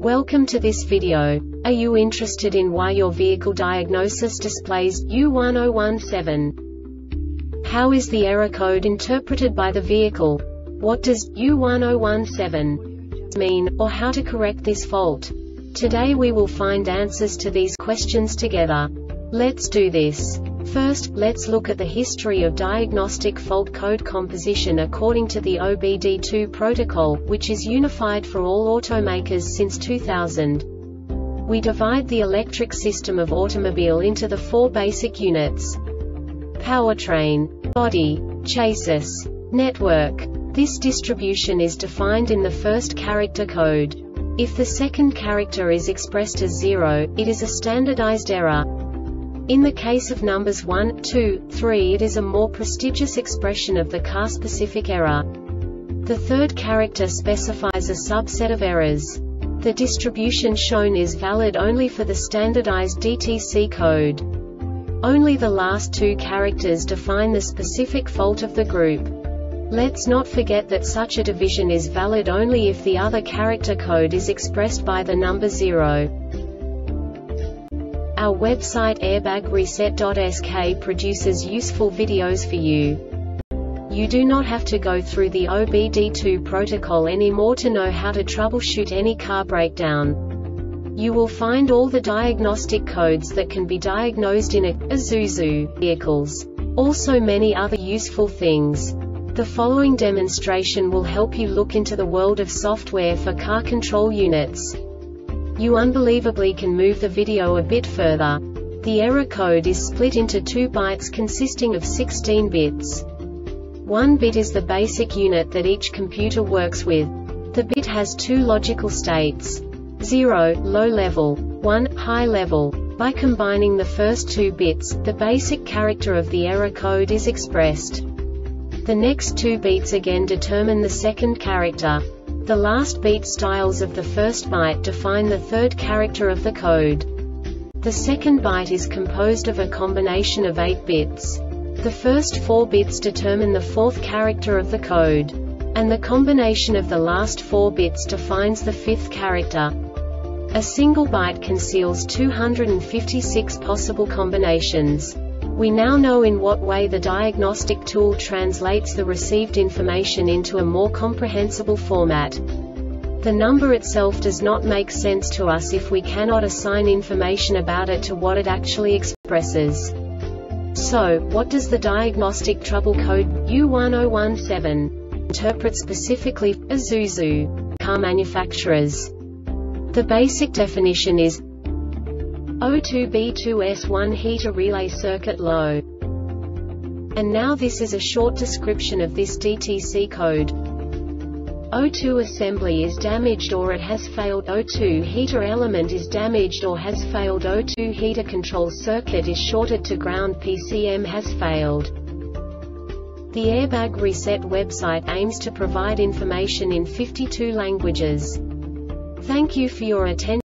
Welcome to this video. Are you interested in why your vehicle diagnosis displays U1017? How is the error code interpreted by the vehicle? What does U1017 mean, or how to correct this fault? Today we will find answers to these questions together. Let's do this. First, let's look at the history of diagnostic fault code composition according to the OBD2 protocol, which is unified for all automakers since 2000. We divide the electric system of automobile into the four basic units: powertrain, body, chassis, network. This distribution is defined in the first character code. If the second character is expressed as 0, it is a standardized error. In the case of numbers 1, 2, 3, it is a more prestigious expression of the car-specific error. The third character specifies a subset of errors. The distribution shown is valid only for the standardized DTC code. Only the last two characters define the specific fault of the group. Let's not forget that such a division is valid only if the other character code is expressed by the number 0. Our website airbagreset.sk produces useful videos for you. You do not have to go through the OBD2 protocol anymore to know how to troubleshoot any car breakdown. You will find all the diagnostic codes that can be diagnosed in Isuzu vehicles. Also many other useful things. The following demonstration will help you look into the world of software for car control units. You unbelievably can move the video a bit further. The error code is split into 2 bytes consisting of 16 bits. 1 bit is the basic unit that each computer works with. The bit has 2 logical states: 0, low level, 1, high level. By combining the first 2 bits, the basic character of the error code is expressed. The next 2 beats again determine the second character. The last beat styles of the first byte define the third character of the code. The second byte is composed of a combination of 8 bits. The first 4 bits determine the fourth character of the code. And the combination of the last 4 bits defines the fifth character. A single byte conceals 256 possible combinations. We now know in what way the diagnostic tool translates the received information into a more comprehensible format. The number itself does not make sense to us if we cannot assign information about it to what it actually expresses. So, what does the diagnostic trouble code U1017 interpret specifically for Isuzu car manufacturers? The basic definition is O2B2S1 heater relay circuit low. And now this is a short description of this DTC code. O2 assembly is damaged or it has failed. O2 heater element is damaged or has failed. O2 heater control circuit is shorted to ground. PCM has failed. The Airbag Reset website aims to provide information in 52 languages. Thank you for your attention.